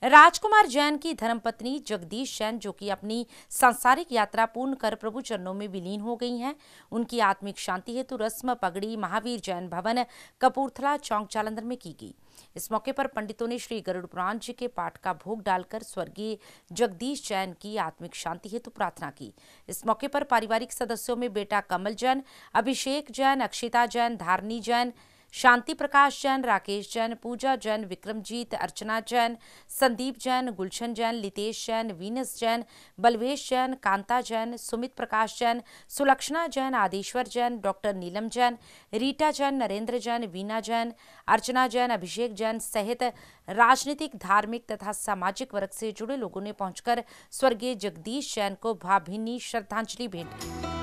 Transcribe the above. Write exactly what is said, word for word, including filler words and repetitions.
राजकुमार जैन की धर्मपत्नी जगदीश जैन, जो कि अपनी सांसारिक यात्रा पूर्ण कर प्रभु चरणों में विलीन हो गई हैं, उनकी आत्मिक शांति हेतु रस्म पगड़ी महावीर जैन भवन, कपूरथला चौक जालंधर में की गई। इस मौके पर पंडितों ने श्री गरुड़ पुराण जी के पाठ का भोग डालकर स्वर्गीय जगदीश जैन की आत्मिक शांति हेतु प्रार्थना की। इस मौके पर पारिवारिक सदस्यों में बेटा कमल जैन, अभिषेक जैन, अक्षिता जैन, धारनी जैन, शांति प्रकाश जैन, राकेश जैन, पूजा जैन, विक्रमजीत, अर्चना जैन, संदीप जैन, गुलशन जैन, लितेश जैन, वीनस जैन, बलवेश जैन, कांता जैन, सुमित प्रकाश जैन, सुलक्षणा जैन, आदेश्वर जैन, डॉक्टर नीलम जैन, रीटा जैन, नरेंद्र जैन, वीना जैन, अर्चना जैन, अभिषेक जैन सहित राजनीतिक, धार्मिक तथा सामाजिक वर्ग से जुड़े लोगों ने पहुंचकर स्वर्गीय जगदीश जैन को भावभीनी श्रद्धांजलि भेंट की।